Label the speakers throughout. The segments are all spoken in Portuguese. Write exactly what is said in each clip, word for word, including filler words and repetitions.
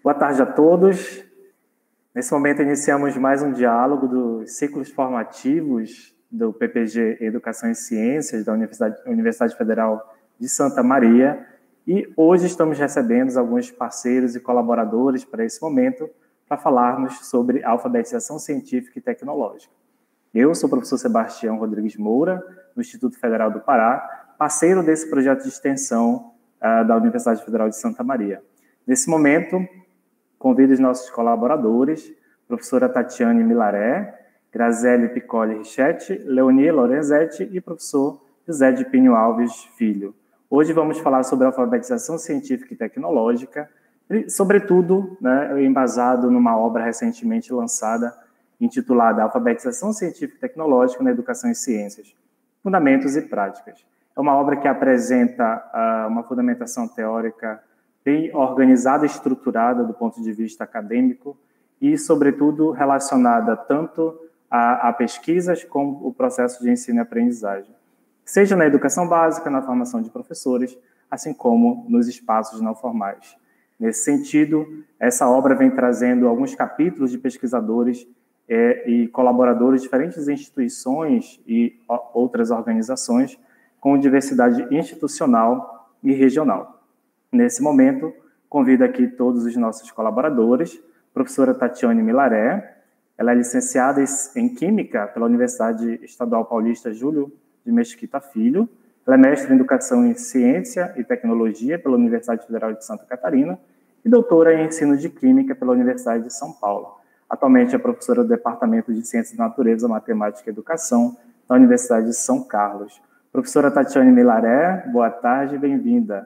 Speaker 1: Boa tarde a todos. Nesse momento iniciamos mais um diálogo dos ciclos formativos do P P G Educação e Ciências da Universidade, Universidade Federal de Santa Maria, e hoje estamos recebendo alguns parceiros e colaboradores para esse momento para falarmos sobre alfabetização científica e tecnológica. Eu sou o professor Sebastião Rodrigues Moura, do Instituto Federal do Pará, parceiro desse projeto de extensão uh, da Universidade Federal de Santa Maria. Nesse momento, convido os nossos colaboradores, professora Tatiane Milaré, Graziele Piccoli Richetti, Leonie Lorenzetti e professor José de Pinho Alves Filho. Hoje vamos falar sobre alfabetização científica e tecnológica, e, sobretudo, né, embasado numa obra recentemente lançada, intitulada Alfabetização Científica e Tecnológica na Educação e Ciências, Fundamentos e Práticas. É uma obra que apresenta uh, uma fundamentação teórica bem organizada e estruturada do ponto de vista acadêmico e, sobretudo, relacionada tanto a, a pesquisas como o processo de ensino e aprendizagem, seja na educação básica, na formação de professores, assim como nos espaços não formais. Nesse sentido, essa obra vem trazendo alguns capítulos de pesquisadores é, e colaboradores de diferentes instituições e outras organizações com diversidade institucional e regional. Nesse momento, convido aqui todos os nossos colaboradores, professora Tatiane Milaré, ela é licenciada em Química pela Universidade Estadual Paulista Júlio de Mesquita Filho, ela é mestre em Educação em Ciência e Tecnologia pela Universidade Federal de Santa Catarina e doutora em Ensino de Química pela Universidade de São Paulo. Atualmente é professora do Departamento de Ciências da Natureza, Matemática e Educação da Universidade de São Carlos. Professora Tatiane Milaré, boa tarde e bem-vinda.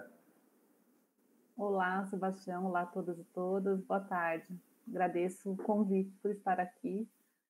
Speaker 2: Olá, Sebastião. Olá a todos e todas. Boa tarde. Agradeço o convite por estar aqui.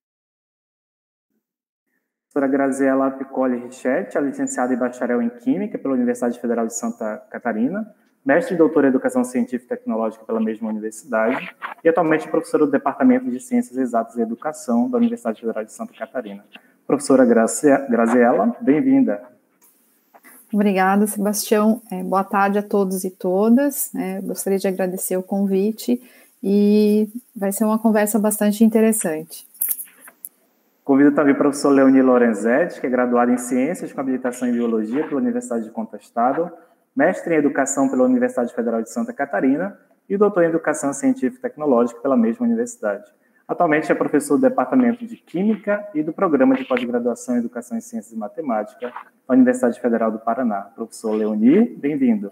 Speaker 1: Professora Graziela Piccoli Richetti, é licenciada e bacharel em Química pela Universidade Federal de Santa Catarina, mestre e doutora em Educação Científica e Tecnológica pela mesma universidade e atualmente professora do Departamento de Ciências Exatas e Educação da Universidade Federal de Santa Catarina. Professora Graziela, bem-vinda.
Speaker 3: Obrigada, Sebastião. É, boa tarde a todos e todas. É, gostaria de agradecer o convite e vai ser uma conversa bastante interessante.
Speaker 1: Convido também o professor Leonie Lorenzetti, que é graduado em Ciências com habilitação em Biologia pela Universidade de Contestado, mestre em Educação pela Universidade Federal de Santa Catarina e doutor em Educação Científica e Tecnológica pela mesma universidade. Atualmente é professor do Departamento de Química e do Programa de Pós-Graduação em Educação em Ciências e Matemática da Universidade Federal do Paraná. Professor Leonie, bem-vindo.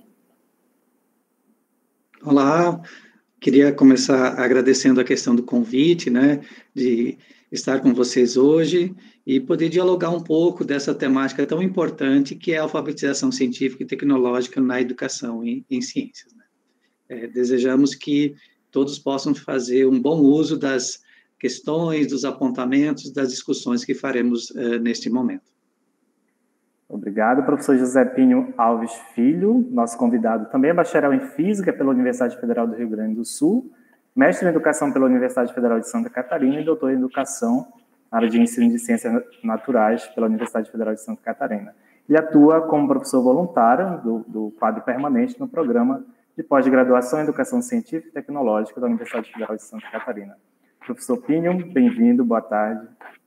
Speaker 4: Olá, queria começar agradecendo a questão do convite, né, de estar com vocês hoje e poder dialogar um pouco dessa temática tão importante que é a alfabetização científica e tecnológica na educação e em ciências. Né? É, desejamos que todos possam fazer um bom uso das questões, dos apontamentos, das discussões que faremos uh, neste momento.
Speaker 1: Obrigado, professor José Pinho Alves Filho, nosso convidado também é bacharel em Física pela Universidade Federal do Rio Grande do Sul, mestre em Educação pela Universidade Federal de Santa Catarina e doutor em Educação na área de Ensino de Ciências Naturais pela Universidade Federal de Santa Catarina. Ele atua como professor voluntário do, do quadro permanente no programa de pós-graduação em Educação Científica e Tecnológica da Universidade Federal de Santa Catarina. Professor Pinho, bem-vindo, boa tarde.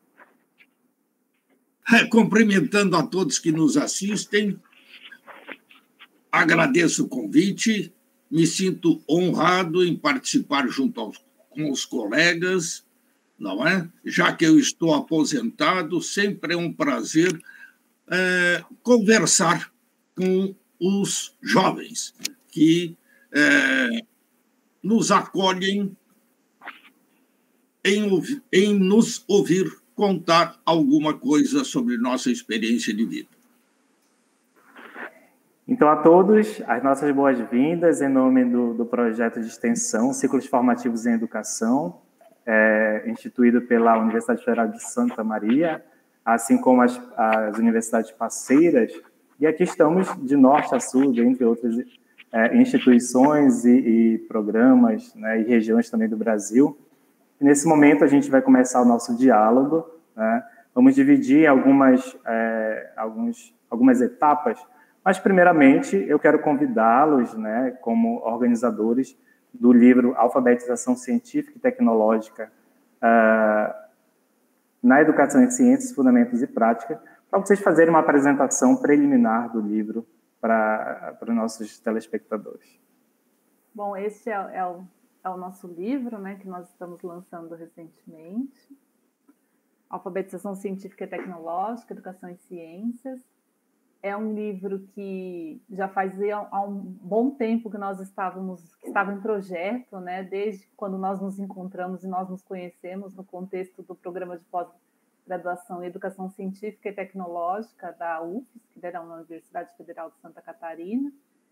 Speaker 5: É, cumprimentando a todos que nos assistem, agradeço o convite, me sinto honrado em participar junto aos, com os colegas, não é? Já que eu estou aposentado, sempre é um prazer é, conversar com os jovens que é, nos acolhem em, em nos ouvir contar alguma coisa sobre nossa experiência de vida.
Speaker 1: Então, a todos, as nossas boas-vindas em nome do, do projeto de extensão Ciclos Formativos em Educação, é, instituído pela Universidade Federal de Santa Maria, assim como as, as universidades parceiras, e aqui estamos de norte a sul, entre outras é, instituições e, e programas, né, e regiões também do Brasil. E nesse momento a gente vai começar o nosso diálogo, né? Vamos dividir em algumas, é, alguns, algumas etapas, mas primeiramente eu quero convidá-los, né, como organizadores, do livro Alfabetização Científica e Tecnológica uh, na Educação em Ciências, Fundamentos e Prática, para vocês fazerem uma apresentação preliminar do livro para, para os nossos telespectadores.
Speaker 2: Bom, este é, é, o, é o nosso livro, né, que nós estamos lançando recentemente. Alfabetização Científica e Tecnológica, Educação em Ciências. É um livro que já fazia há um bom tempo que nós estávamos, que estava em projeto, né, desde quando nós nos encontramos e nós nos conhecemos no contexto do programa de pós-graduação em Educação Científica e Tecnológica da U F S, que era na Universidade Federal de Santa Catarina.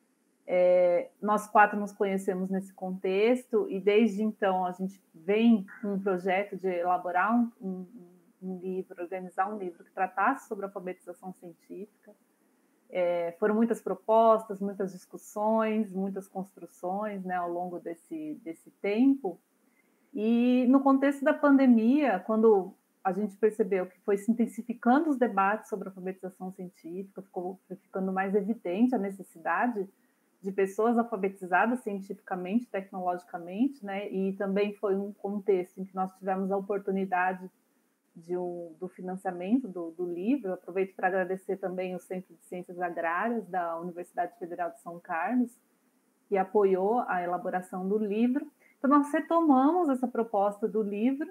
Speaker 2: É, nós quatro nos conhecemos nesse contexto e desde então a gente vem com um projeto de elaborar um, um, um livro, organizar um livro que tratasse sobre alfabetização científica. É, foram muitas propostas, muitas discussões, muitas construções, né, ao longo desse, desse tempo. E no contexto da pandemia, quando a gente percebeu que foi se intensificando os debates sobre alfabetização científica, ficou ficando mais evidente a necessidade de pessoas alfabetizadas cientificamente, tecnologicamente, né? E também foi um contexto em que nós tivemos a oportunidade de um, do financiamento do, do livro. Eu aproveito para agradecer também o Centro de Ciências Agrárias da Universidade Federal de São Carlos, que apoiou a elaboração do livro. Então, nós retomamos essa proposta do livro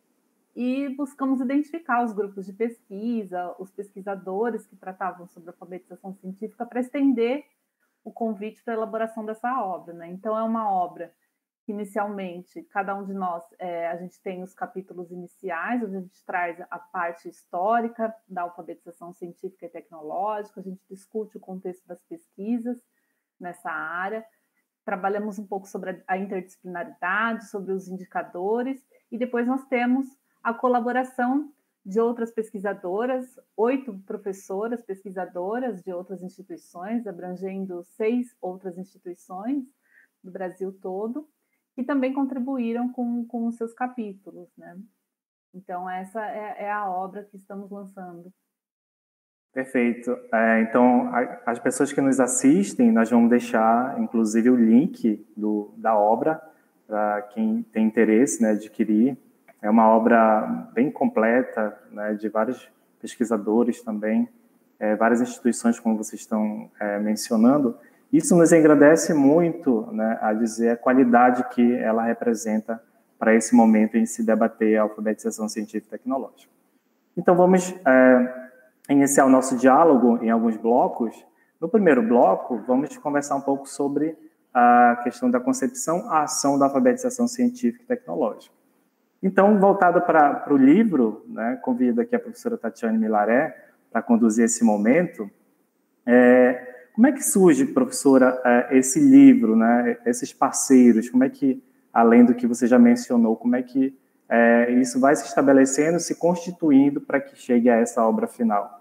Speaker 2: e buscamos identificar os grupos de pesquisa, os pesquisadores que tratavam sobre alfabetização científica, para estender o convite para a elaboração dessa obra, né? Então, é uma obra que, inicialmente, cada um de nós, é, a gente tem os capítulos iniciais, onde a gente traz a parte histórica da alfabetização científica e tecnológica, a gente discute o contexto das pesquisas nessa área, trabalhamos um pouco sobre a interdisciplinaridade, sobre os indicadores, e depois nós temos a colaboração de outras pesquisadoras, oito professoras pesquisadoras de outras instituições, abrangendo seis outras instituições do Brasil todo, que também contribuíram com, com os seus capítulos, né? Então, essa é, é a obra que estamos lançando.
Speaker 1: Perfeito. É, então, a, as pessoas que nos assistem, nós vamos deixar, inclusive, o link do, da obra para quem tem interesse, né, adquirir. É uma obra bem completa, né, de vários pesquisadores também, é, várias instituições, como vocês estão é, mencionando. Isso nos engrandece muito, né, a dizer a qualidade que ela representa para esse momento em se debater a alfabetização científica e tecnológica. Então, vamos é, iniciar o nosso diálogo em alguns blocos. No primeiro bloco, vamos conversar um pouco sobre a questão da concepção, a ação da alfabetização científica e tecnológica. Então, voltado para o livro, né, convido aqui a professora Tatiane Milaré para conduzir esse momento. É, como é que surge, professora, é, esse livro, né, esses parceiros? Como é que, além do que você já mencionou, como é que é, isso vai se estabelecendo, se constituindo para que chegue a essa obra final?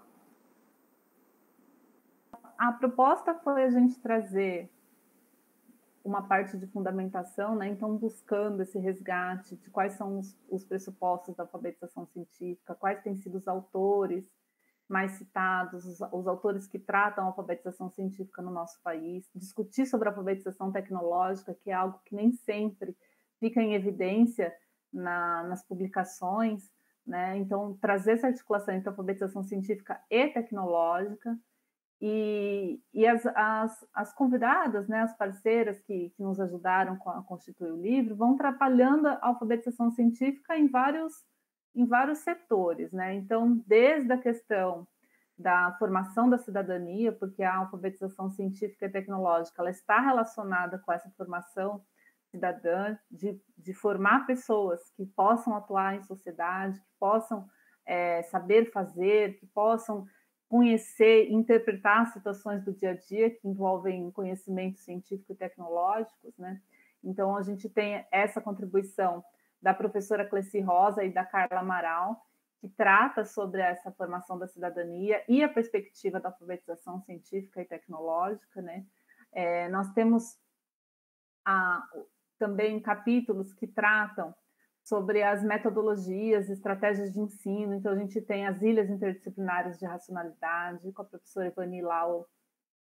Speaker 2: A proposta foi a gente trazer uma parte de fundamentação, né? Então, buscando esse resgate de quais são os, os pressupostos da alfabetização científica, quais têm sido os autores mais citados, os, os autores que tratam a alfabetização científica no nosso país, discutir sobre a alfabetização tecnológica, que é algo que nem sempre fica em evidência na, nas publicações, né? Então, trazer essa articulação entre alfabetização científica e tecnológica. E, e as, as, as convidadas, né, as parceiras que, que nos ajudaram a constituir o livro, vão trabalhando a alfabetização científica em vários, em vários setores, né? Então, desde a questão da formação da cidadania, porque a alfabetização científica e tecnológica ela está relacionada com essa formação cidadã, de, de formar pessoas que possam atuar em sociedade, que possam é, saber fazer, que possam conhecer e interpretar situações do dia a dia que envolvem conhecimentos científicos e tecnológicos, né? Então, a gente tem essa contribuição da professora Cleci Rosa e da Carla Amaral, que trata sobre essa formação da cidadania e a perspectiva da alfabetização científica e tecnológica, né? É, nós temos a, também capítulos que tratam sobre as metodologias, estratégias de ensino. Então, a gente tem as ilhas interdisciplinares de racionalidade, com a professora Ivani Lau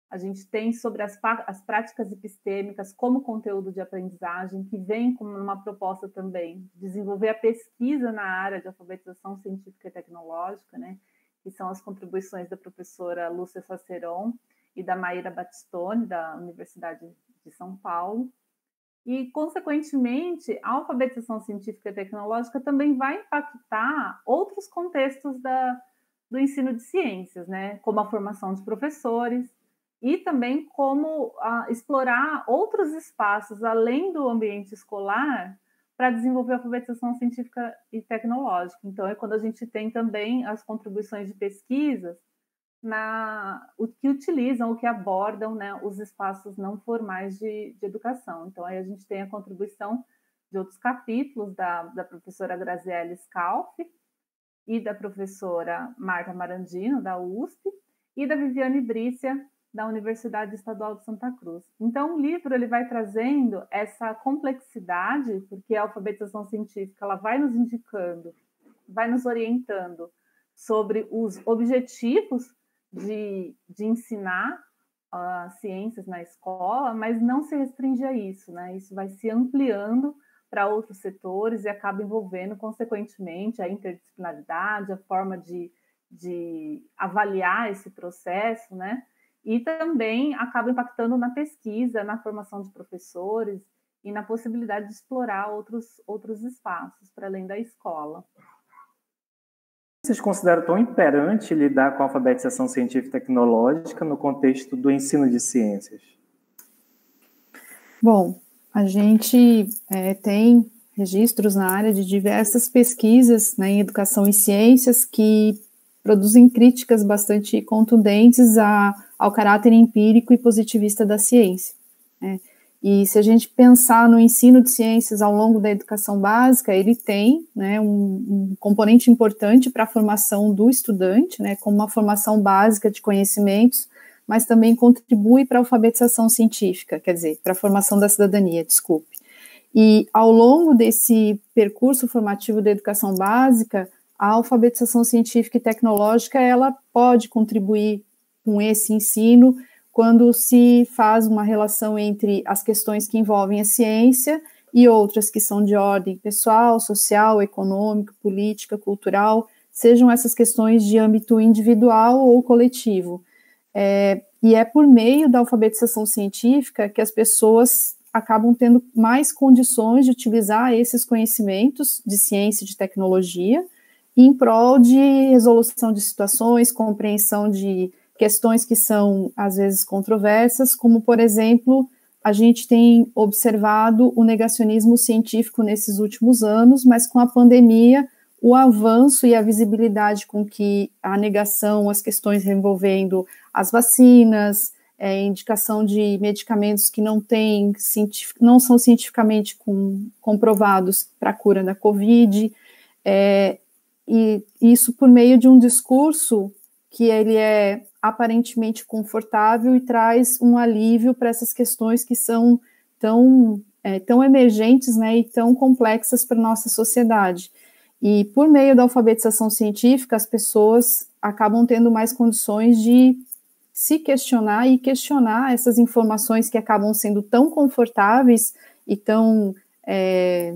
Speaker 2: A gente tem sobre as, as práticas epistêmicas como conteúdo de aprendizagem, que vem como uma proposta também de desenvolver a pesquisa na área de alfabetização científica e tecnológica, né? Que são as contribuições da professora Lúcia Saceron e da Maíra Battistoni, da Universidade de São Paulo. E, consequentemente, a alfabetização científica e tecnológica também vai impactar outros contextos da, do ensino de ciências, né? Como a formação de professores, e também como ah, explorar outros espaços além do ambiente escolar para desenvolver a alfabetização científica e tecnológica. Então, é quando a gente tem também as contribuições de pesquisas na, o que utilizam, o que abordam, né, os espaços não formais de, de educação. Então, aí a gente tem a contribuição de outros capítulos da, da professora Graziele Scalfi e da professora Marta Marandino, da U S P, e da Viviane Brícia, da Universidade Estadual de Santa Cruz. Então, o livro ele vai trazendo essa complexidade, porque a alfabetização científica ela vai nos indicando, vai nos orientando sobre os objetivos de, de ensinar uh, ciências na escola, mas não se restringe a isso, né? Isso vai se ampliando para outros setores e acaba envolvendo, consequentemente, a interdisciplinaridade, a forma de, de avaliar esse processo, né? E também acaba impactando na pesquisa, na formação de professores e na possibilidade de explorar outros, outros espaços para além da escola.
Speaker 1: Vocês consideram tão imperante lidar com a alfabetização científica e tecnológica no contexto do ensino de ciências?
Speaker 3: Bom, a gente é, tem registros na área de diversas pesquisas, né, em educação e ciências que produzem críticas bastante contundentes a, ao caráter empírico e positivista da ciência, né? E se a gente pensar no ensino de ciências ao longo da educação básica, ele tem, né, um, um componente importante para a formação do estudante, né, como uma formação básica de conhecimentos, mas também contribui para a alfabetização científica, quer dizer, para a formação da cidadania, desculpe. E ao longo desse percurso formativo da educação básica, a alfabetização científica e tecnológica, ela pode contribuir com esse ensino quando se faz uma relação entre as questões que envolvem a ciência e outras que são de ordem pessoal, social, econômica, política, cultural, sejam essas questões de âmbito individual ou coletivo. É, e é por meio da alfabetização científica que as pessoas acabam tendo mais condições de utilizar esses conhecimentos de ciência e de tecnologia em prol de resolução de situações, compreensão de questões que são, às vezes, controversas, como, por exemplo, a gente tem observado o negacionismo científico nesses últimos anos, mas com a pandemia, o avanço e a visibilidade com que a negação, as questões envolvendo as vacinas, é, indicação de medicamentos que não, tem, não são cientificamente com, comprovados para a cura da Covid, é, e isso por meio de um discurso que ele é aparentemente confortável e traz um alívio para essas questões que são tão, é, tão emergentes, né, e tão complexas para a nossa sociedade. E por meio da alfabetização científica, as pessoas acabam tendo mais condições de se questionar e questionar essas informações que acabam sendo tão confortáveis e tão é,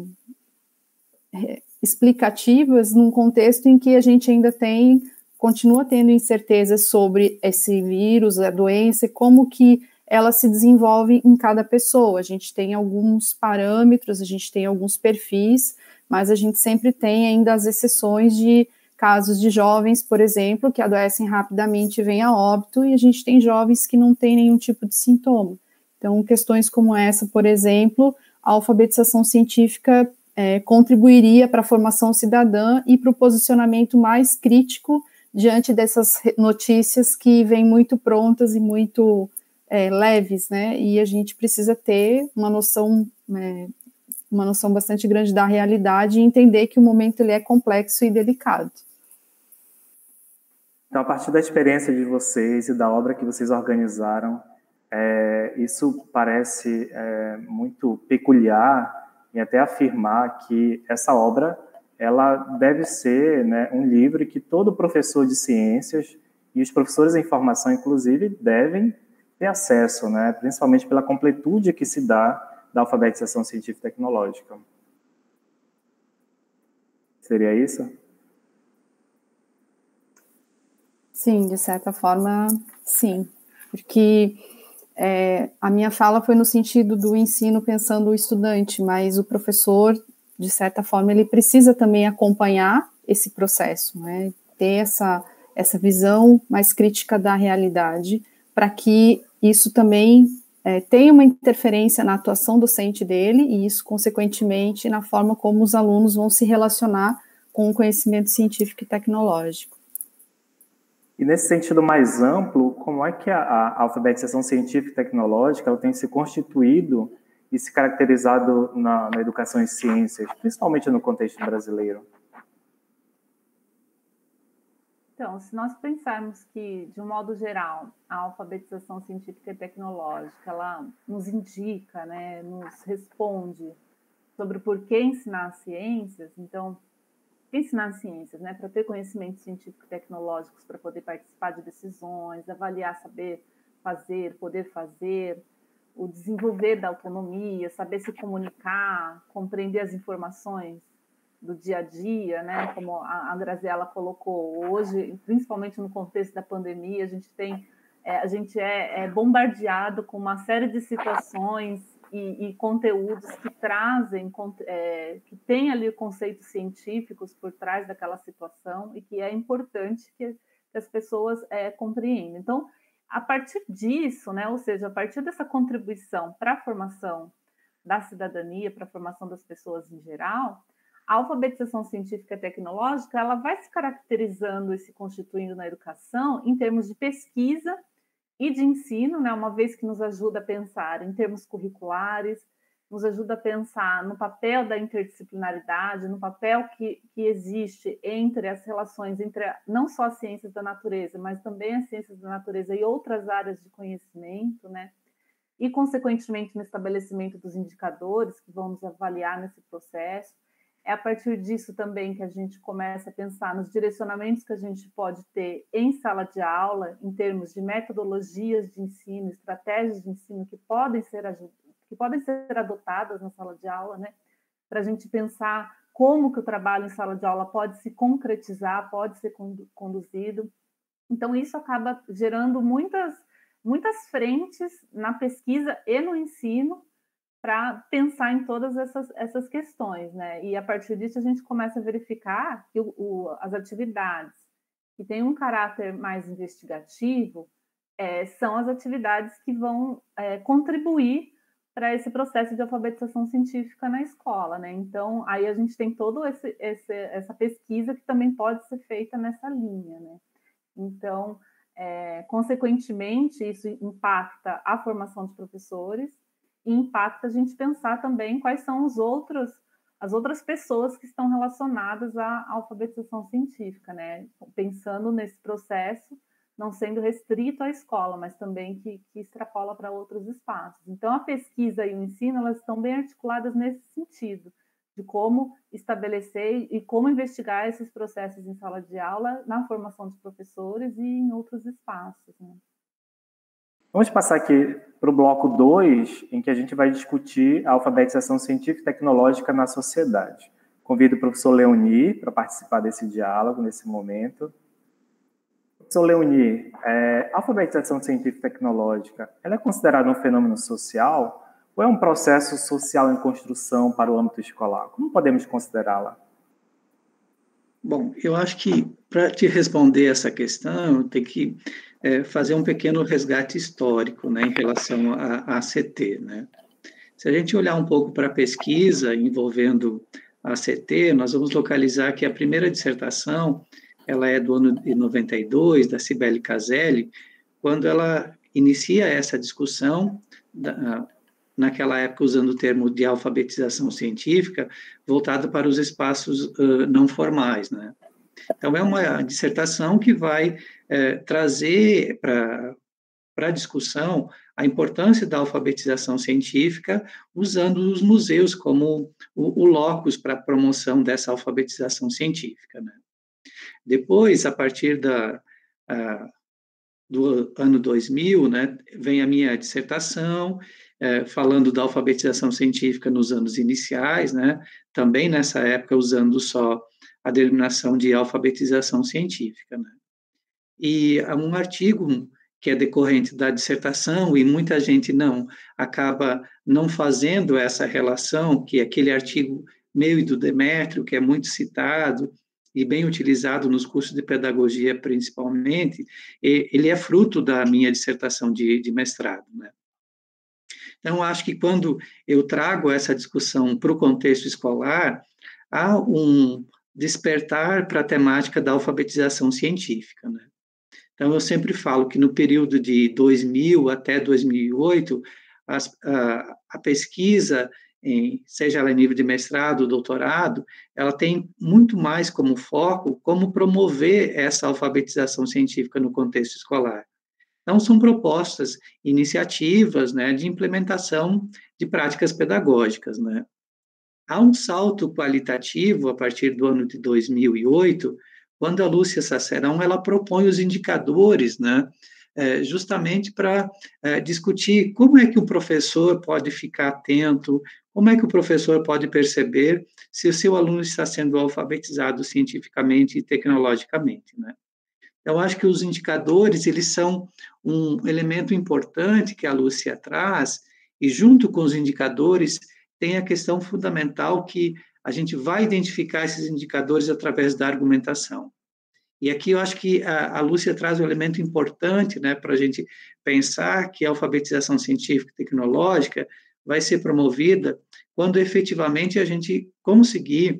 Speaker 3: explicativas num contexto em que a gente ainda tem, continua tendo incertezas sobre esse vírus, a doença, como que ela se desenvolve em cada pessoa. A gente tem alguns parâmetros, a gente tem alguns perfis, mas a gente sempre tem ainda as exceções de casos de jovens, por exemplo, que adoecem rapidamente e vêm a óbito, e a gente tem jovens que não têm nenhum tipo de sintoma. Então, questões como essa, por exemplo, a alfabetização científica é, contribuiria para a formação cidadã e para o posicionamento mais crítico diante dessas notícias que vêm muito prontas e muito é, leves, né? E a gente precisa ter uma noção, é, uma noção bastante grande da realidade e entender que o momento ele é complexo e delicado.
Speaker 1: Então, a partir da experiência de vocês e da obra que vocês organizaram, é, isso parece é, muito peculiar e até afirmar que essa obra ela deve ser, né, um livro que todo professor de ciências e os professores em formação, inclusive, devem ter acesso, né? Principalmente pela completude que se dá da alfabetização científica e tecnológica. Seria isso?
Speaker 3: Sim, de certa forma, sim. Porque é, a minha fala foi no sentido do ensino pensando o estudante, mas o professor, de certa forma, ele precisa também acompanhar esse processo, né? Ter essa, essa visão mais crítica da realidade, para que isso também é, tenha uma interferência na atuação docente dele, e isso, consequentemente, na forma como os alunos vão se relacionar com o conhecimento científico e tecnológico.
Speaker 1: E nesse sentido mais amplo, como é que a, a alfabetização científica e tecnológica ela tem se constituído e se caracterizado na, na educação em ciências, principalmente no contexto brasileiro?
Speaker 2: Então, se nós pensarmos que, de um modo geral, a alfabetização científica e tecnológica, ela nos indica, né, nos responde sobre o porquê ensinar ciências, então, ensinar ciências, né, para ter conhecimentos científicos e tecnológicos, para poder participar de decisões, avaliar, saber fazer, poder fazer, o desenvolver da autonomia, saber se comunicar, compreender as informações do dia a dia, né, como a, a Graziela colocou hoje, principalmente no contexto da pandemia, a gente tem, é, a gente é, é bombardeado com uma série de situações e, e conteúdos que trazem, é, que tem ali conceitos científicos por trás daquela situação e que é importante que, que as pessoas é, compreendam. Então, a partir disso, né, ou seja, a partir dessa contribuição para a formação da cidadania, para a formação das pessoas em geral, a alfabetização científica e tecnológica ela vai se caracterizando e se constituindo na educação em termos de pesquisa e de ensino, né, uma vez que nos ajuda a pensar em termos curriculares, nos ajuda a pensar no papel da interdisciplinaridade, no papel que, que existe entre as relações entre não só as ciências da natureza, mas também as ciências da natureza e outras áreas de conhecimento, né? E, consequentemente, no estabelecimento dos indicadores que vão nos avaliar nesse processo. É a partir disso também que a gente começa a pensar nos direcionamentos que a gente pode ter em sala de aula, em termos de metodologias de ensino, estratégias de ensino que podem ser, que podem ser adotadas na sala de aula, né? Para a gente pensar como que o trabalho em sala de aula pode se concretizar, pode ser conduzido. Então, isso acaba gerando muitas, muitas frentes na pesquisa e no ensino, para pensar em todas essas, essas questões, né? E a partir disso a gente começa a verificar que o, o, as atividades que têm um caráter mais investigativo é, são as atividades que vão é, contribuir para esse processo de alfabetização científica na escola, né? Então, aí a gente tem toda esse, esse, essa pesquisa que também pode ser feita nessa linha, né? Então, é, consequentemente, isso impacta a formação de professores, e impacta a gente pensar também quais são os outros, as outras pessoas que estão relacionadas à alfabetização científica, né? Pensando nesse processo, não sendo restrito à escola, mas também que, que extrapola para outros espaços. Então, a pesquisa e o ensino, elas estão bem articuladas nesse sentido, de como estabelecer e como investigar esses processos em sala de aula, na formação de professores e em outros espaços, né?
Speaker 1: Vamos passar aqui para o bloco dois, em que a gente vai discutir a alfabetização científica e tecnológica na sociedade. Convido o professor Leoni para participar desse diálogo nesse momento. Professor Leoni, é, a alfabetização científica e tecnológica, ela é considerada um fenômeno social ou é um processo social em construção para o âmbito escolar? Como podemos considerá-la?
Speaker 4: Bom, eu acho que para te responder essa questão, eu tenho que é, fazer um pequeno resgate histórico, né, em relação à A C T, né? Se a gente olhar um pouco para a pesquisa envolvendo a A C T, nós vamos localizar que a primeira dissertação, ela é do ano de noventa e dois, da Cibele Caselli, quando ela inicia essa discussão, da, naquela época usando o termo de alfabetização científica, voltado para os espaços uh, não formais, né? Então, é uma dissertação que vai é, trazer para a discussão a importância da alfabetização científica, usando os museus como o, o locus para a promoção dessa alfabetização científica, né? Depois, a partir da, a, do ano dois mil, né, vem a minha dissertação, é, falando da alfabetização científica nos anos iniciais, né, também nessa época usando só a denominação de alfabetização científica, né. E um artigo que é decorrente da dissertação, e muita gente não acaba não fazendo essa relação, que é aquele artigo meu e do Demétrio, que é muito citado e bem utilizado nos cursos de pedagogia, principalmente, ele é fruto da minha dissertação de, de mestrado, né? Então, acho que quando eu trago essa discussão para o contexto escolar, há um despertar para a temática da alfabetização científica, né? Então, eu sempre falo que no período de dois mil até dois mil e oito, as, a, a pesquisa, em, seja ela em nível de mestrado, doutorado, ela tem muito mais como foco como promover essa alfabetização científica no contexto escolar. Então, são propostas, iniciativas, né, de implementação de práticas pedagógicas, né. Há um salto qualitativo a partir do ano de dois mil e oito, quando a Lúcia Sacerão ela propõe os indicadores, né, justamente para discutir como é que o professor pode ficar atento, como é que o professor pode perceber se o seu aluno está sendo alfabetizado cientificamente e tecnologicamente, né. Eu acho que os indicadores, eles são um elemento importante que a Lúcia traz, e junto com os indicadores tem a questão fundamental que a gente vai identificar esses indicadores através da argumentação. E aqui eu acho que a, a Lúcia traz um elemento importante, né, para a gente pensar que a alfabetização científica e tecnológica vai ser promovida quando efetivamente a gente conseguir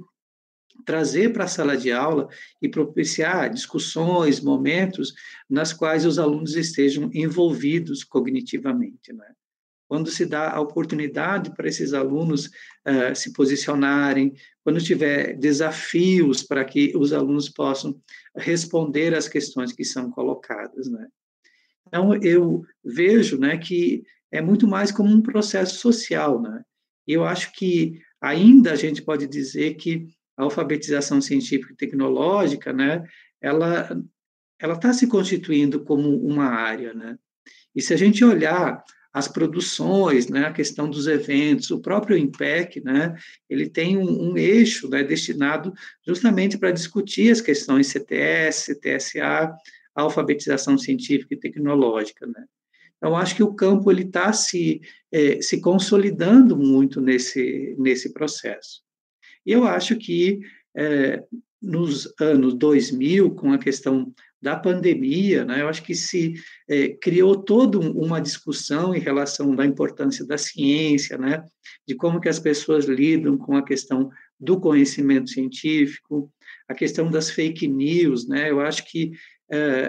Speaker 4: trazer para a sala de aula e propiciar discussões, momentos nas quais os alunos estejam envolvidos cognitivamente, né? Quando se dá a oportunidade para esses alunos uh, se posicionarem, quando tiver desafios para que os alunos possam responder às questões que são colocadas, né? Então, eu vejo, né, que é muito mais como um processo social, né? E eu acho que ainda a gente pode dizer que a alfabetização científica e tecnológica, né, ela ela está se constituindo como uma área, né? E se a gente olhar as produções, né, a questão dos eventos, o próprio IMPEC, né, ele tem um, um eixo, né, destinado justamente para discutir as questões C T S, C T S A, alfabetização científica e tecnológica, né. Então, acho que o campo ele está se, eh, se consolidando muito nesse, nesse processo. E eu acho que eh, nos anos dois mil, com a questão da pandemia, né, eu acho que se eh, criou toda uma discussão em relação da importância da ciência, né, de como que as pessoas lidam com a questão do conhecimento científico, a questão das fake news, né, eu acho que eh,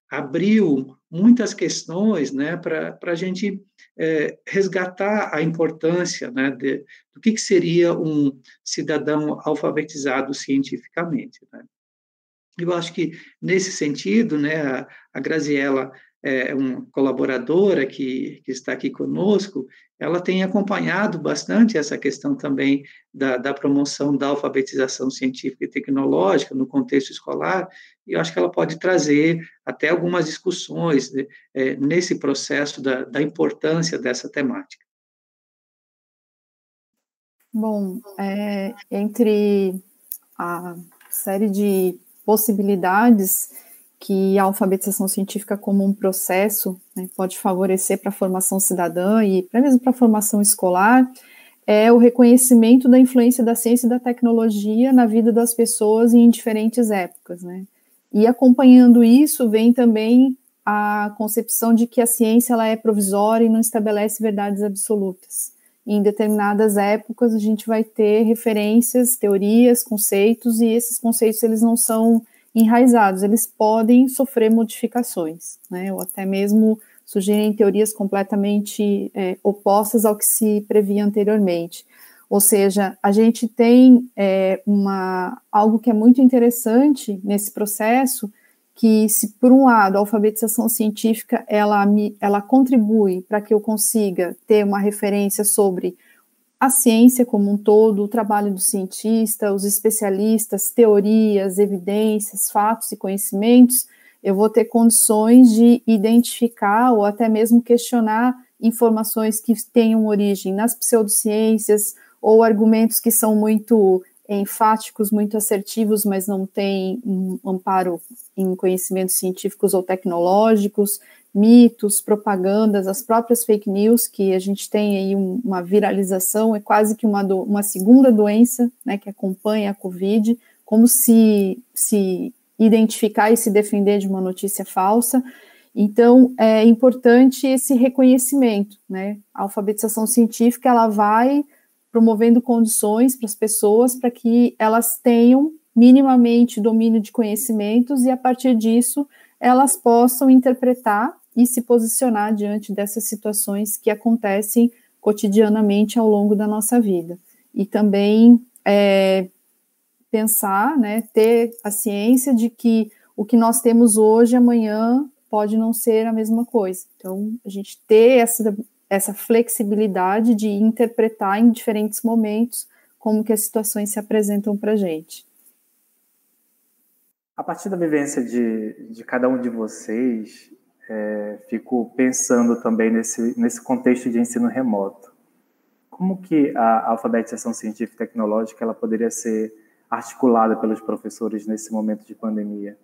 Speaker 4: abriu muitas questões, né, para a gente é, resgatar a importância, né, de, do que, que seria um cidadão alfabetizado cientificamente, né. Eu acho que, nesse sentido, né, a, a Graziela é uma colaboradora que, que está aqui conosco, ela tem acompanhado bastante essa questão também da, da promoção da alfabetização científica e tecnológica no contexto escolar, e eu acho que ela pode trazer até algumas discussões né, é, nesse processo da, da importância dessa temática.
Speaker 3: Bom, é, entre a série de possibilidades que a alfabetização científica como um processo né, pode favorecer para a formação cidadã e até mesmo para a formação escolar, é o reconhecimento da influência da ciência e da tecnologia na vida das pessoas em diferentes épocas, né? E acompanhando isso vem também a concepção de que a ciência ela é provisória e não estabelece verdades absolutas. E em determinadas épocas a gente vai ter referências, teorias, conceitos, e esses conceitos eles não são enraizados, eles podem sofrer modificações, né, ou até mesmo surgirem teorias completamente é, opostas ao que se previa anteriormente. Ou seja, a gente tem é, uma, algo que é muito interessante nesse processo, que se por um lado a alfabetização científica ela, ela contribui para que eu consiga ter uma referência sobre a ciência como um todo, o trabalho do cientista, os especialistas, teorias, evidências, fatos e conhecimentos, eu vou ter condições de identificar ou até mesmo questionar informações que tenham origem nas pseudociências ou argumentos que são muito enfáticos, muito assertivos, mas não têm um amparo em conhecimentos científicos ou tecnológicos, mitos, propagandas, as próprias fake news, que a gente tem aí um, uma viralização, é quase que uma, do, uma segunda doença, né, que acompanha a Covid, como se, se identificar e se defender de uma notícia falsa. Então, é importante esse reconhecimento, né? A alfabetização científica, ela vai promovendo condições para as pessoas para que elas tenham minimamente domínio de conhecimentos e, a partir disso, elas possam interpretar e se posicionar diante dessas situações que acontecem cotidianamente ao longo da nossa vida. E também é, pensar, né, ter a ciência de que o que nós temos hoje, amanhã, pode não ser a mesma coisa. Então, a gente ter essa essa flexibilidade de interpretar em diferentes momentos como que as situações se apresentam para a gente.
Speaker 1: A partir da vivência de, de cada um de vocês, é, fico pensando também nesse, nesse contexto de ensino remoto. Como que a alfabetização científica e tecnológica ela poderia ser articulada pelos professores nesse momento de pandemia?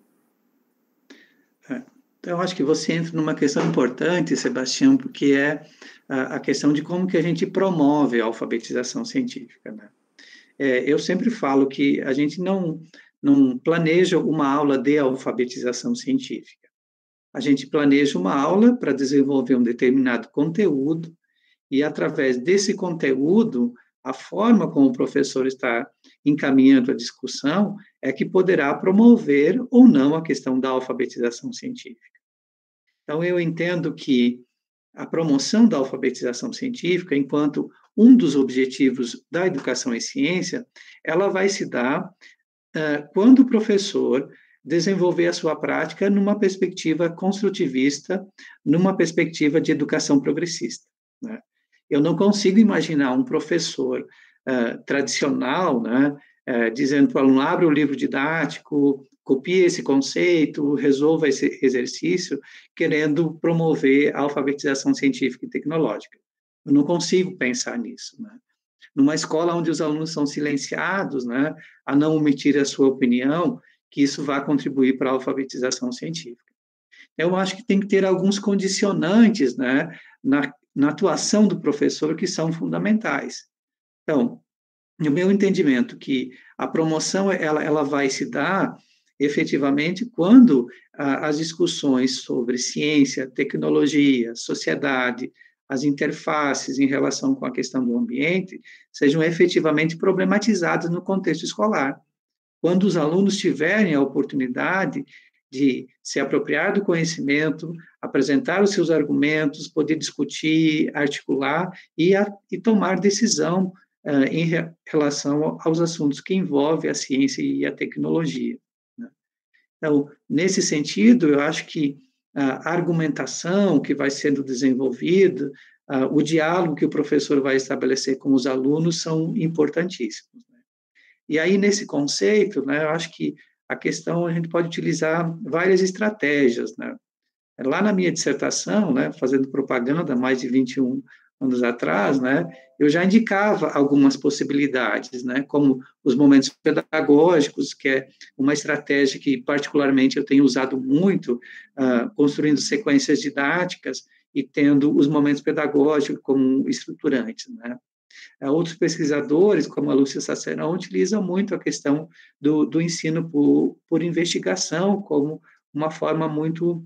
Speaker 4: É. Então, eu acho que você entra numa questão importante, Sebastião, porque é a, a questão de como que a gente promove a alfabetização científica, né? É, eu sempre falo que a gente não, não planeja uma aula de alfabetização científica. A gente planeja uma aula para desenvolver um determinado conteúdo e, através desse conteúdo, a forma como o professor está encaminhando a discussão é que poderá promover ou não a questão da alfabetização científica. Então, eu entendo que a promoção da alfabetização científica, enquanto um dos objetivos da educação em ciência, ela vai se dar uh, quando o professor desenvolver a sua prática numa perspectiva construtivista, numa perspectiva de educação progressista, né? Eu não consigo imaginar um professor uh, tradicional, né, uh, dizendo para o aluno, abre o livro didático, copie esse conceito, resolva esse exercício, querendo promover a alfabetização científica e tecnológica. Eu não consigo pensar nisso, né? Numa escola onde os alunos são silenciados, né, a não emitir a sua opinião, que isso vai contribuir para a alfabetização científica. Eu acho que tem que ter alguns condicionantes, né, na, na atuação do professor que são fundamentais. Então, no meu entendimento, que a promoção ela, ela vai se dar efetivamente quando ah, as discussões sobre ciência, tecnologia, sociedade, as interfaces em relação com a questão do ambiente sejam efetivamente problematizadas no contexto escolar. Quando os alunos tiverem a oportunidade de se apropriar do conhecimento, apresentar os seus argumentos, poder discutir, articular e, a, e tomar decisão uh, em re, relação aos assuntos que envolvem a ciência e a tecnologia, né? Então, nesse sentido, eu acho que a argumentação que vai sendo desenvolvida, uh, o diálogo que o professor vai estabelecer com os alunos são importantíssimos, né? E aí, nesse conceito, né, eu acho que a questão, a gente pode utilizar várias estratégias, né? Lá na minha dissertação, né, fazendo propaganda há mais de vinte e um anos atrás, né, eu já indicava algumas possibilidades, né, como os momentos pedagógicos, que é uma estratégia que, particularmente, eu tenho usado muito, uh, construindo sequências didáticas e tendo os momentos pedagógicos como estruturantes, né? Outros pesquisadores, como a Lúcia Sacerão, utilizam muito a questão do, do ensino por, por investigação como uma forma muito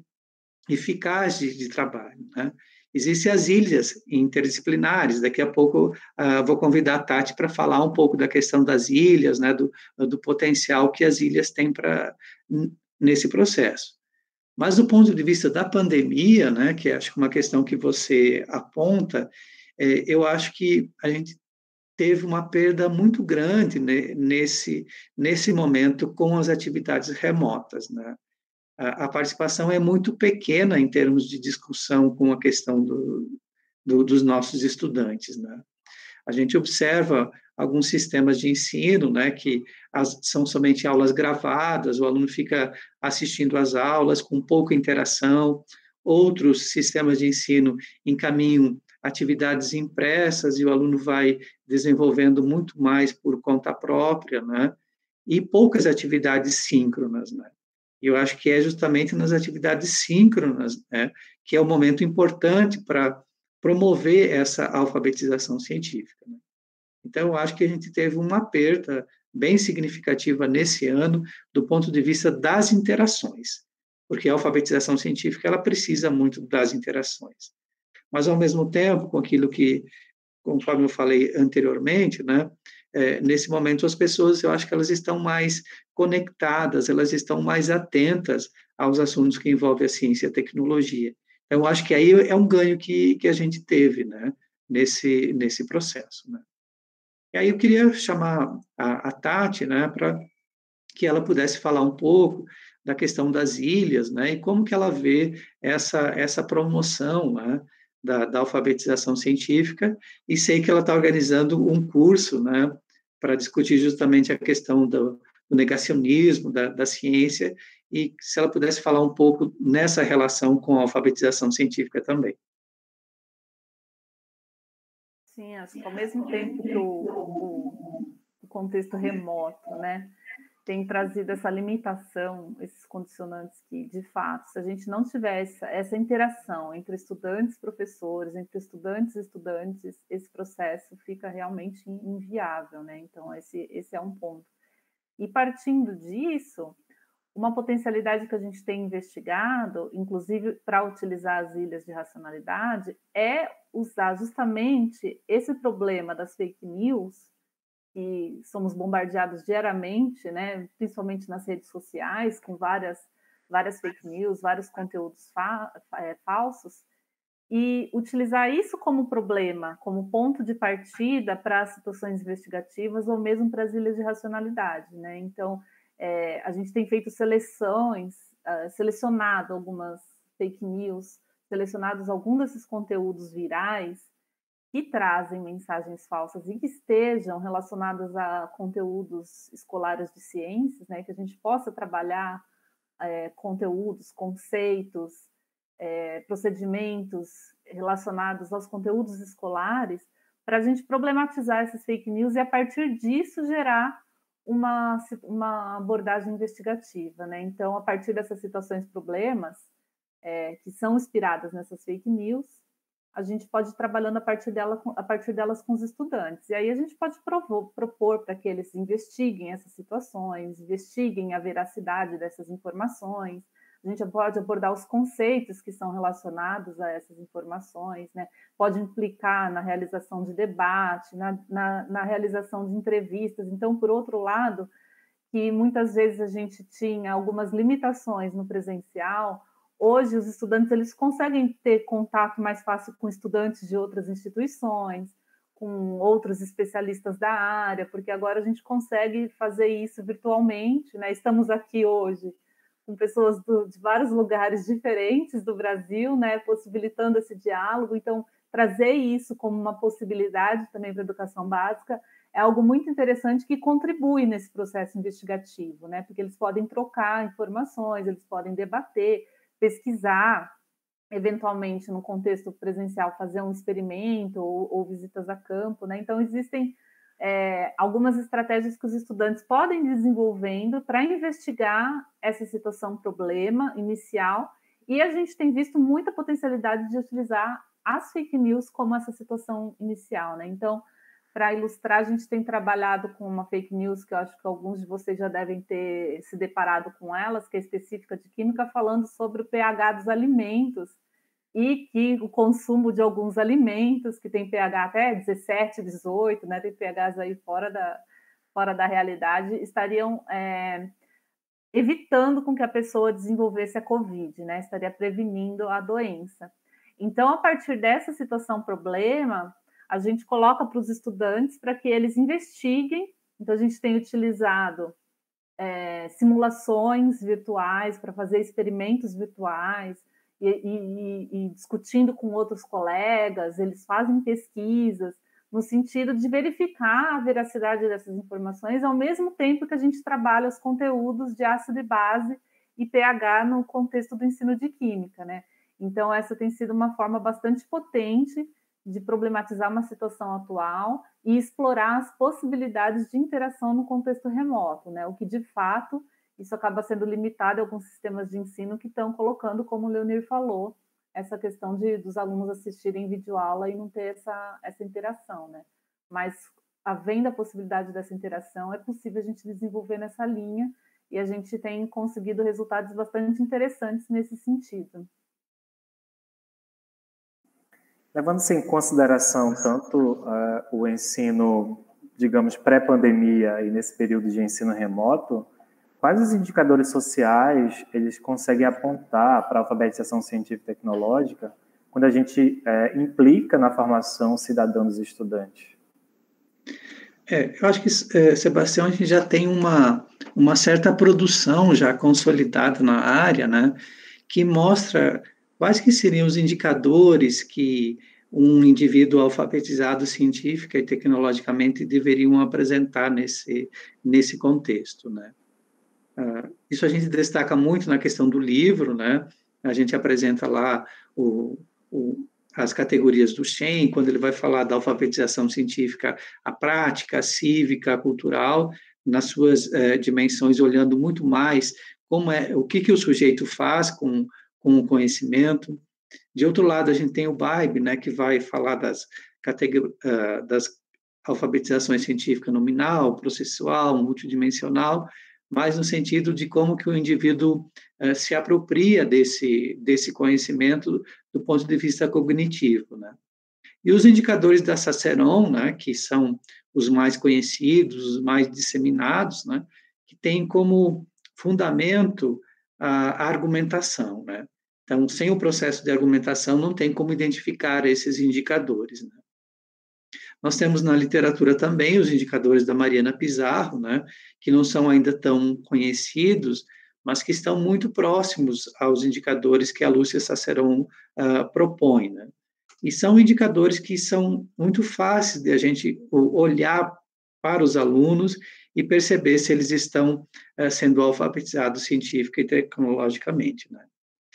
Speaker 4: eficaz de, de trabalho, né? Existem as ilhas interdisciplinares, daqui a pouco uh, vou convidar a Tati para falar um pouco da questão das ilhas, né, do, do potencial que as ilhas têm pra, nesse processo. Mas do ponto de vista da pandemia, né, que acho que é uma questão que você aponta, é, eu acho que a gente teve uma perda muito grande, né, nesse, nesse momento com as atividades remotas, né? A, a participação é muito pequena em termos de discussão com a questão do, do, dos nossos estudantes, né? A gente observa alguns sistemas de ensino, né, que as, são somente aulas gravadas, o aluno fica assistindo às aulas com pouca interação. Outros sistemas de ensino encaminham atividades impressas e o aluno vai desenvolvendo muito mais por conta própria, né? E poucas atividades síncronas, né? E eu acho que é justamente nas atividades síncronas, né, que é o momento importante para promover essa alfabetização científica, né? Então, eu acho que a gente teve uma perda bem significativa nesse ano do ponto de vista das interações, porque a alfabetização científica ela precisa muito das interações. Mas, ao mesmo tempo, com aquilo que, conforme eu falei anteriormente, né, é, nesse momento as pessoas, eu acho que elas estão mais conectadas, elas estão mais atentas aos assuntos que envolvem a ciência e a tecnologia. Então, eu acho que aí é um ganho que, que a gente teve, né, nesse, nesse processo, né. E aí eu queria chamar a, a Tati, né, para que ela pudesse falar um pouco da questão das ilhas, né, e como que ela vê essa, essa promoção, né, da, da alfabetização científica, e sei que ela está organizando um curso, né, para discutir justamente a questão do, do negacionismo, da, da ciência, e se ela pudesse falar um pouco nessa relação com a alfabetização científica também.
Speaker 2: Sim, acho que ao mesmo tempo que o, o, o contexto remoto, né, tem trazido essa limitação, esses condicionantes que, de fato, se a gente não tiver essa, essa interação entre estudantes e professores, entre estudantes e estudantes, esse processo fica realmente inviável, né? Então, esse, esse é um ponto. E partindo disso, uma potencialidade que a gente tem investigado, inclusive para utilizar as ilhas de racionalidade, é usar justamente esse problema das fake news, que somos bombardeados diariamente, né, principalmente nas redes sociais, com várias, várias fake news, vários conteúdos fa é, falsos, e utilizar isso como problema, como ponto de partida para situações investigativas ou mesmo para as ilhas de racionalidade, né? Então, é, a gente tem feito seleções, uh, selecionado algumas fake news, selecionados alguns desses conteúdos virais que trazem mensagens falsas e que estejam relacionadas a conteúdos escolares de ciências, né, que a gente possa trabalhar é, conteúdos, conceitos, é, procedimentos relacionados aos conteúdos escolares, para a gente problematizar essas fake news e, a partir disso, gerar uma, uma abordagem investigativa, né? Então, a partir dessas situações, problemas é, que são inspiradas nessas fake news, a gente pode ir trabalhando a partir, dela, a partir delas com os estudantes. E aí a gente pode propor, propor para que eles investiguem essas situações, investiguem a veracidade dessas informações. A gente pode abordar os conceitos que são relacionados a essas informações, né? Pode implicar na realização de debate, na, na, na realização de entrevistas. Então, por outro lado, que muitas vezes a gente tinha algumas limitações no presencial, hoje os estudantes eles conseguem ter contato mais fácil com estudantes de outras instituições, com outros especialistas da área, porque agora a gente consegue fazer isso virtualmente, né? Estamos aqui hoje com pessoas do, de vários lugares diferentes do Brasil, né, possibilitando esse diálogo. Então, trazer isso como uma possibilidade também para a educação básica é algo muito interessante que contribui nesse processo investigativo, né, porque eles podem trocar informações, eles podem debater, pesquisar, eventualmente, no contexto presencial, fazer um experimento ou, ou visitas a campo, né? Então, existem É, algumas estratégias que os estudantes podem ir desenvolvendo para investigar essa situação problema inicial, e a gente tem visto muita potencialidade de utilizar as fake news como essa situação inicial, né? Então, para ilustrar, a gente tem trabalhado com uma fake news que eu acho que alguns de vocês já devem ter se deparado com elas, que é específica de química, falando sobre o pH dos alimentos, e que o consumo de alguns alimentos, que tem pH até dezessete, dezoito, né, tem pHs aí fora da, fora da realidade, estariam é, evitando com que a pessoa desenvolvesse a Covid, né, estaria prevenindo a doença. Então, a partir dessa situação problema, a gente coloca para os estudantes para que eles investiguem. Então, a gente tem utilizado é, simulações virtuais para fazer experimentos virtuais, E, e, e discutindo com outros colegas, eles fazem pesquisas, no sentido de verificar a veracidade dessas informações, ao mesmo tempo que a gente trabalha os conteúdos de ácido e base e pH no contexto do ensino de química, né? Então, essa tem sido uma forma bastante potente de problematizar uma situação atual e explorar as possibilidades de interação no contexto remoto, né? O que, de fato, isso acaba sendo limitado a alguns sistemas de ensino que estão colocando, como o Leonir falou, essa questão de dos alunos assistirem videoaula e não ter essa, essa interação, né? Mas, havendo a possibilidade dessa interação, é possível a gente desenvolver nessa linha e a gente tem conseguido resultados bastante interessantes nesse sentido.
Speaker 1: Levando-se em consideração tanto uh, o ensino, digamos, pré-pandemia e nesse período de ensino remoto, quais os indicadores sociais eles conseguem apontar para a alfabetização científica e tecnológica quando a gente é, implica na formação cidadã dos estudantes?
Speaker 4: É, eu acho que, é, Sebastião, a gente já tem uma, uma certa produção já consolidada na área, né, que mostra quais que seriam os indicadores que um indivíduo alfabetizado científica e tecnologicamente deveriam apresentar nesse, nesse contexto, né. Uh, isso a gente destaca muito na questão do livro, né? A gente apresenta lá o, o, as categorias do Shen, quando ele vai falar da alfabetização científica, a prática, a cívica, a cultural, nas suas eh, dimensões, olhando muito mais como é, o que, que o sujeito faz com, com o conhecimento. De outro lado, a gente tem o Baib, né, que vai falar das, categor, uh, das alfabetizações científica nominal, processual, multidimensional, mas no sentido de como que o indivíduo uh, se apropria desse, desse conhecimento do ponto de vista cognitivo, né? E os indicadores da Cicerón, né, que são os mais conhecidos, os mais disseminados, né, que têm como fundamento a, a argumentação, né? Então, sem o processo de argumentação, não tem como identificar esses indicadores, né? Nós temos na literatura também os indicadores da Mariana Pizarro, né, que não são ainda tão conhecidos, mas que estão muito próximos aos indicadores que a Lúcia Cicerón uh, propõe, né? E são indicadores que são muito fáceis de a gente olhar para os alunos e perceber se eles estão uh, sendo alfabetizados científica e tecnologicamente, né?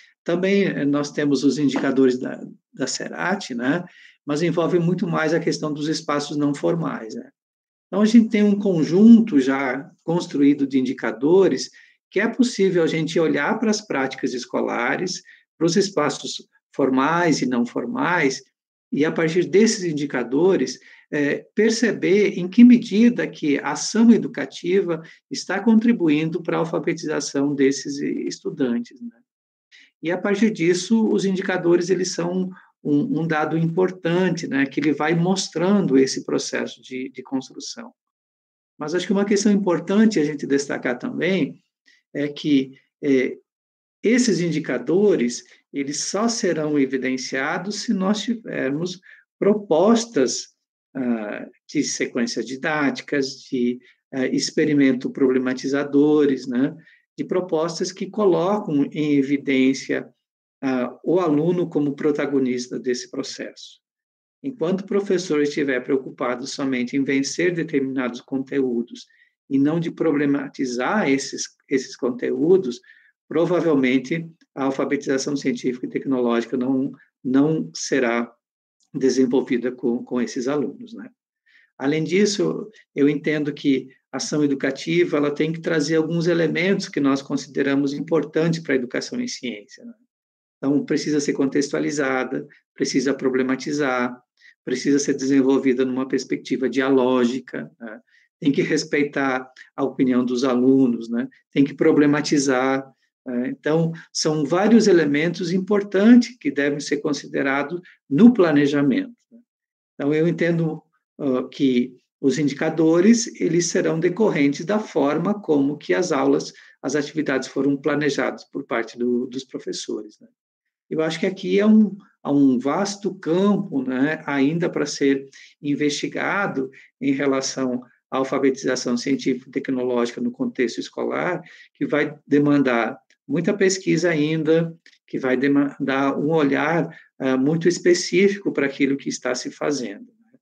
Speaker 4: Também nós temos os indicadores da, da Cerati, né? Mas envolve muito mais a questão dos espaços não formais, né? Então, a gente tem um conjunto já construído de indicadores que é possível a gente olhar para as práticas escolares, para os espaços formais e não formais, e, a partir desses indicadores, é, perceber em que medida que a ação educativa está contribuindo para a alfabetização desses estudantes, né? E, a partir disso, os indicadores eles são um, um dado importante, né, que ele vai mostrando esse processo de, de construção. Mas acho que uma questão importante a gente destacar também é que é, esses indicadores eles só serão evidenciados se nós tivermos propostas ah, de sequências didáticas, de ah, experimento problematizadores, né, de propostas que colocam em evidência uh, o aluno como protagonista desse processo. Enquanto o professor estiver preocupado somente em vencer determinados conteúdos e não de problematizar esses, esses conteúdos, provavelmente a alfabetização científica e tecnológica não, não será desenvolvida com, com esses alunos, né? Além disso, eu entendo que a ação educativa ela tem que trazer alguns elementos que nós consideramos importantes para a educação em ciência, né? Então, precisa ser contextualizada, precisa problematizar, precisa ser desenvolvida numa perspectiva dialógica, né? Tem que respeitar a opinião dos alunos, né? Tem que problematizar. Né? Então, são vários elementos importantes que devem ser considerados no planejamento, né? Então, eu entendo uh, que os indicadores, eles serão decorrentes da forma como que as aulas, as atividades foram planejadas por parte do, dos professores, né? Eu acho que aqui é um, há um vasto campo, né, ainda para ser investigado em relação à alfabetização científica e tecnológica no contexto escolar, que vai demandar muita pesquisa ainda, que vai demandar um olhar uh, muito específico para aquilo que está se fazendo.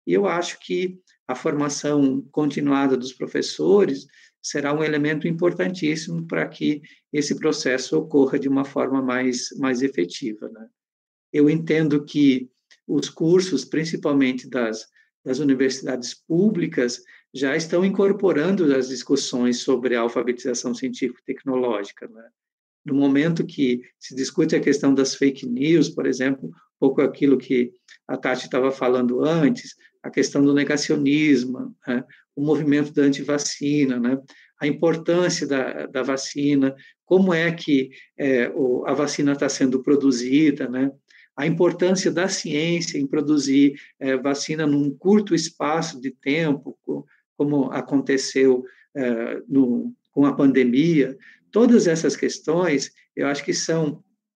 Speaker 4: E eu acho que a formação continuada dos professores será um elemento importantíssimo para que esse processo ocorra de uma forma mais, mais efetiva, né? Eu entendo que os cursos, principalmente das, das universidades públicas, já estão incorporando as discussões sobre a alfabetização científico-tecnológica, né? No momento que se discute a questão das fake news, por exemplo, um pouco aquilo que a Tati estava falando antes, a questão do negacionismo, né? O movimento da antivacina, né? A importância da, da vacina, como é que é, o, a vacina está sendo produzida, né? A importância da ciência em produzir é, vacina num curto espaço de tempo, como aconteceu é, no, com a pandemia. Todas essas questões, eu acho que são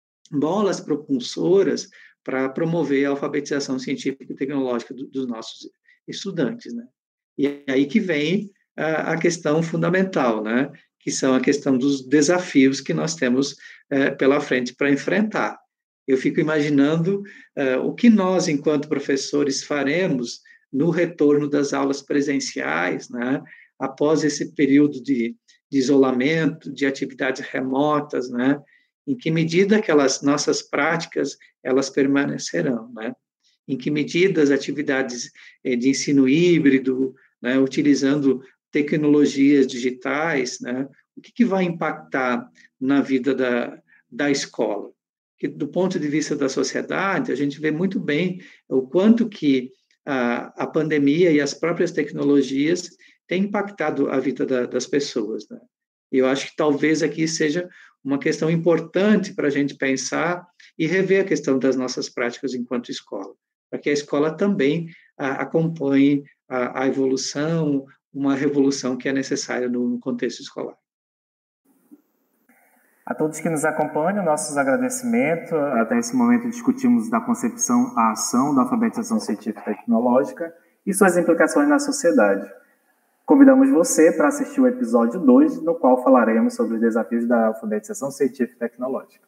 Speaker 4: bolas propulsoras para promover a alfabetização científica e tecnológica do, dos nossos estudantes, né? E é aí que vem a, a questão fundamental, né? Que são a questão dos desafios que nós temos é, pela frente para enfrentar. Eu fico imaginando uh, o que nós, enquanto professores, faremos no retorno das aulas presenciais, né, após esse período de, de isolamento, de atividades remotas, né, em que medida aquelas nossas práticas elas permanecerão, né, em que medida as atividades eh, de ensino híbrido, né, utilizando tecnologias digitais, né, o que, que vai impactar na vida da, da escola? Que do ponto de vista da sociedade, a gente vê muito bem o quanto que a, a pandemia e as próprias tecnologias têm impactado a vida da, das pessoas, né? E eu acho que talvez aqui seja uma questão importante para a gente pensar e rever a questão das nossas práticas enquanto escola, para que a escola também a, acompanhe a, a evolução, uma revolução que é necessária no, no contexto escolar.
Speaker 1: A todos que nos acompanham, nossos agradecimentos. Até esse momento discutimos da concepção à ação da alfabetização científica e tecnológica e suas implicações na sociedade. Convidamos você para assistir o episódio dois, no qual falaremos sobre os desafios da alfabetização científica e tecnológica.